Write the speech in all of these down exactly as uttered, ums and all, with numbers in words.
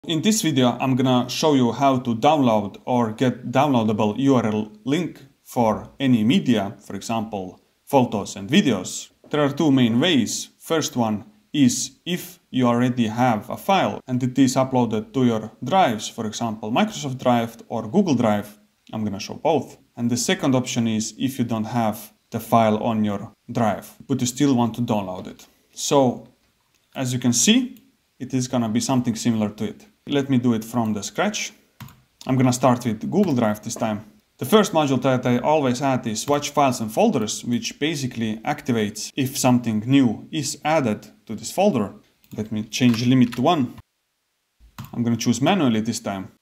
In this video, I'm gonna show you how to download or get downloadable U R L link for any media, for example, photos and videos. There are two main ways. First one is if you already have a file and it is uploaded to your drives, for example, Microsoft Drive or Google Drive. I'm gonna show both. And the second option is if you don't have the file on your drive, but you still want to download it. So, as you can see, it is gonna be something similar to it. Let me do it from the scratch. I'm gonna start with Google Drive this time. The first module that I always add is watch files and folders, which basically activates if something new is added to this folder. Let me change the limit to one. I'm gonna choose manually this time.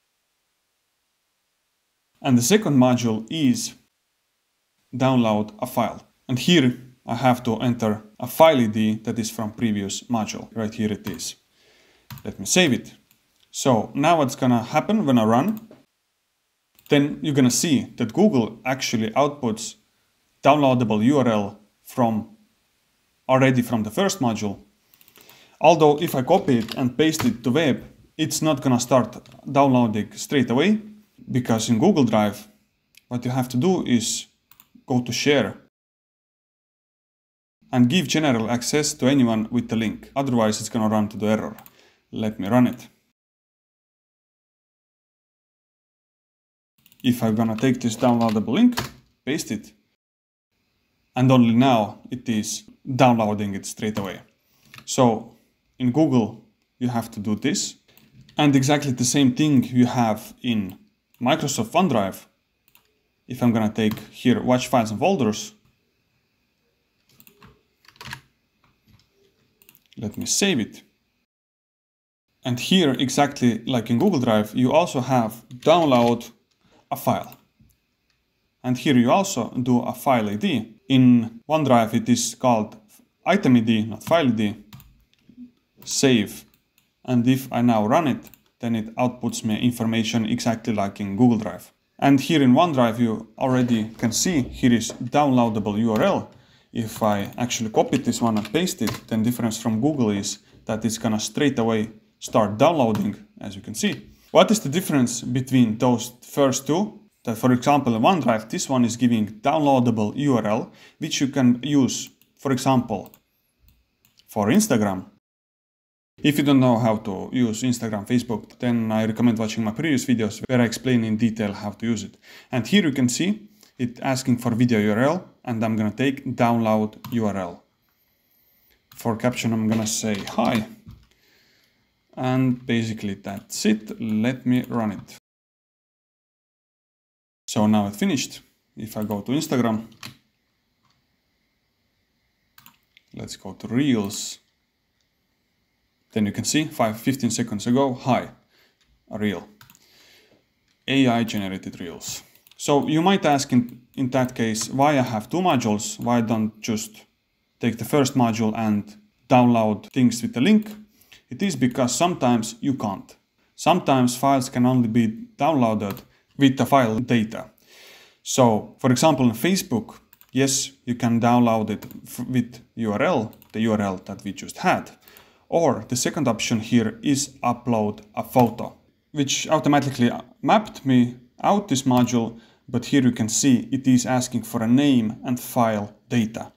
And the second module is download a file. And here I have to enter a file I D that is from previous module. Right here it is. Let me save it. So now what's gonna happen when I run, then you're gonna see that Google actually outputs downloadable U R L from already from the first module. Although if I copy it and paste it to web, it's not gonna start downloading straight away, because in Google Drive, what you have to do is go to share and give general access to anyone with the link. Otherwise it's gonna run to the error. Let me run it. If I'm gonna take this downloadable link, paste it, and only now it is downloading it straight away. So in Google, you have to do this. And exactly the same thing you have in Microsoft OneDrive. If I'm gonna take here, watch files and folders, let me save it. And here, exactly like in Google Drive, you also have download a file. And here you also do a file I D. In OneDrive it is called item I D, not file I D. Save. And if I now run it, then it outputs me information exactly like in Google Drive. And here in OneDrive you already can see here is downloadable U R L. If I actually copy this one and paste it, then difference from Google is that it's gonna straight away start downloading, as you can see. What is the difference between those first two? That, for example, in OneDrive, this one is giving downloadable U R L, which you can use, for example, for Instagram. If you don't know how to use Instagram, Facebook, then I recommend watching my previous videos where I explain in detail how to use it. And here you can see it asking for video U R L, and I'm gonna take download U R L. For caption, I'm gonna say hi. And basically that's it. Let me run it. So now it's finished. If I go to Instagram, let's go to Reels. Then you can see five, fifteen seconds ago, hi, a reel. A I generated Reels. So you might ask in, in that case, why I have two modules? Why don't just take the first module and download things with the link? It is because sometimes you can't. Sometimes files can only be downloaded with the file data. So, for example, in Facebook, yes, you can download it with U R L, the U R L that we just had. Or the second option here is upload a photo, which automatically mapped me out this module, but here you can see it is asking for a name and file data.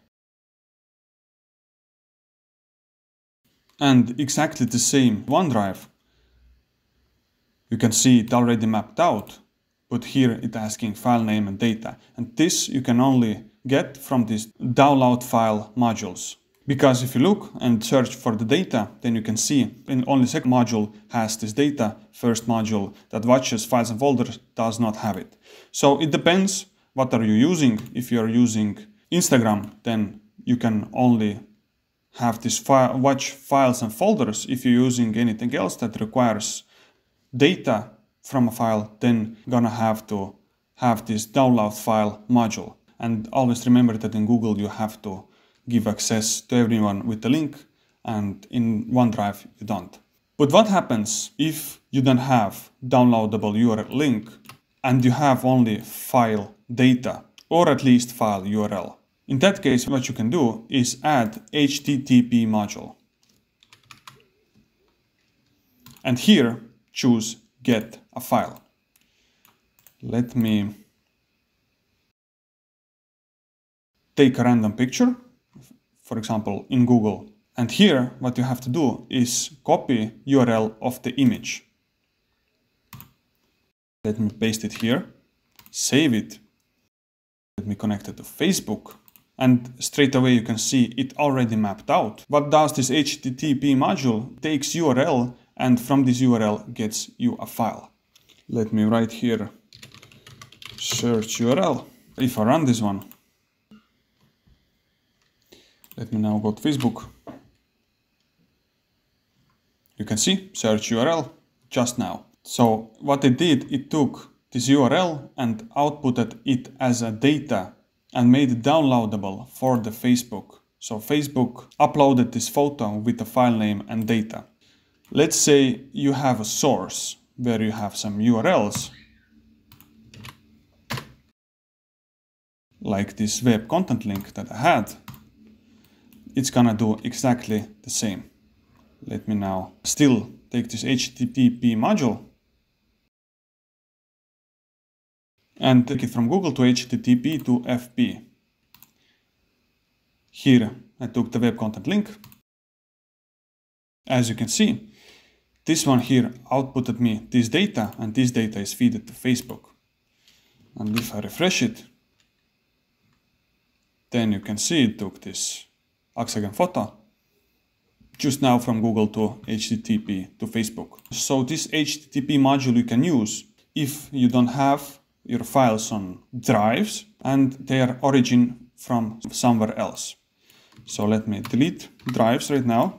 And exactly the same OneDrive. You can see it already mapped out, but here it's asking file name and data. And this you can only get from these download file modules. Because if you look and search for the data, then you can see in only second module has this data, first module that watches files and folders does not have it. So it depends what are you using. If you're using Instagram, then you can only have this file, watch files and folders. If you're using anything else that requires data from a file, then you're gonna have to have this download file module. And always remember that in Google you have to give access to everyone with the link, and in OneDrive you don't. But what happens if you don't have downloadable U R L link and you have only file data, or at least file U R L? In that case, what you can do is add H T T P module. And here choose get a file. Let me take a random picture, for example, in Google. And here, what you have to do is copy U R L of the image. Let me paste it here, save it. Let me connect it to Facebook. And straight away you can see it already mapped out. What does this H T T P module? Takes U R L and from this U R L gets you a file. Let me write here search U R L. If I run this one, let me now go to Facebook. You can see search U R L just now. So what it did, it took this U R L and outputted it as a data and made it downloadable for the Facebook. So Facebook uploaded this photo with the file name and data. Let's say you have a source where you have some U R Ls, like this web content link that I had. It's gonna do exactly the same. Let me now still take this H T T P module and take it from Google to H T T P to F P. Here I took the web content link. As you can see, this one here outputted me this data, and this data is fed to Facebook. And if I refresh it, then you can see it took this Axagen photo just now from Google to H T T P to Facebook. So this H T T P module you can use if you don't have your files on drives and their origin from somewhere else. So let me delete drives right now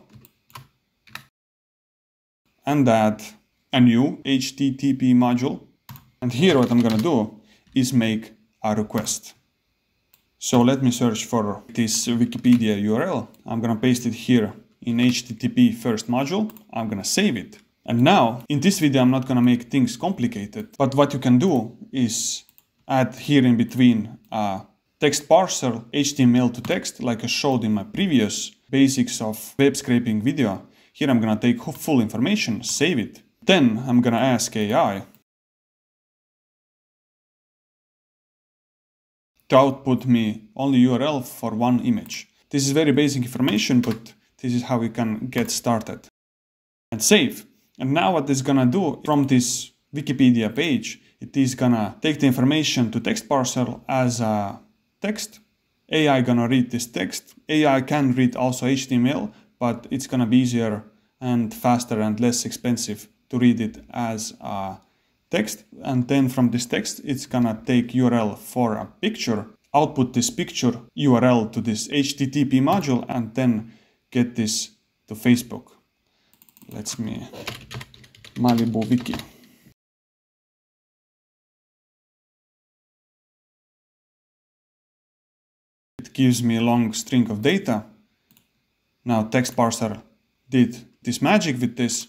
and add a new H T T P module. And here what I'm gonna do is make a request. So let me search for this Wikipedia U R L. I'm gonna paste it here in H T T P first module. I'm gonna save it. And now, in this video, I'm not gonna make things complicated, but what you can do is add here in between a text parser, H T M L to text, like I showed in my previous basics of web scraping video. Here I'm gonna take full information, save it. Then I'm gonna ask A I to output me only U R L for one image. This is very basic information, but this is how we can get started. And save. And now what it's gonna do from this Wikipedia page, it is gonna take the information to text parser as a text. A I gonna read this text. A I can read also H T M L, but it's gonna be easier and faster and less expensive to read it as a text. And then from this text, it's gonna take U R L for a picture, output this picture U R L to this H T T P module, and then get this to Facebook. Let's me Malibu Wiki. It gives me a long string of data. Now text parser did this magic with this.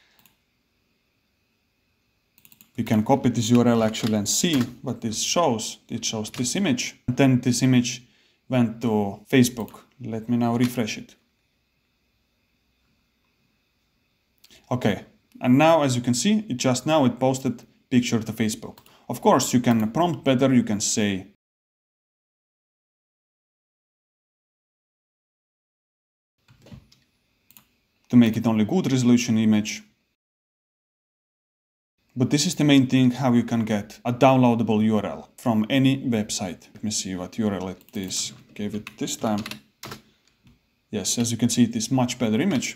You can copy this U R L actually and see what this shows. It shows this image. And then this image went to Facebook. Let me now refresh it. Okay, and now as you can see, it just now it posted picture to Facebook. Of course, you can prompt better, you can say to make it only good resolution image. But this is the main thing, how you can get a downloadable U R L from any website. Let me see what U R L it is. Gave it this time. Yes, as you can see, it is much better image.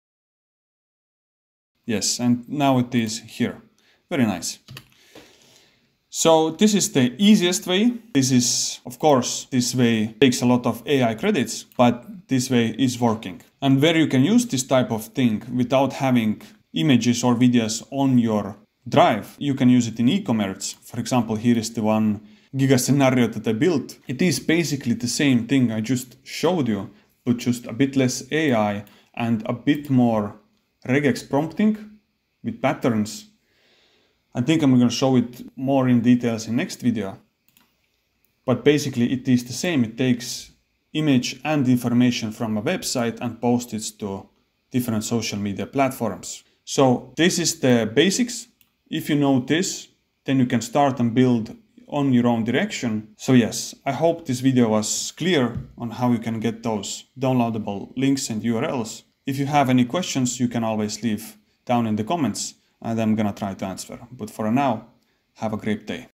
Yes, and now it is here. Very nice. So this is the easiest way. This is, of course, this way takes a lot of A I credits, but this way is working. And where you can use this type of thing without having images or videos on your drive, you can use it in e-commerce. For example, here is the one Giga scenario that I built. It is basically the same thing I just showed you, but just a bit less A I and a bit more regex prompting with patterns. I think I'm going to show it more in details in next video. But basically it is the same. It takes image and information from a website and posts it to different social media platforms. So this is the basics. If you know this, then you can start and build on your own direction. So yes, I hope this video was clear on how you can get those downloadable links and U R Ls. If you have any questions, you can always leave down in the comments and I'm gonna try to answer. But for now, have a great day.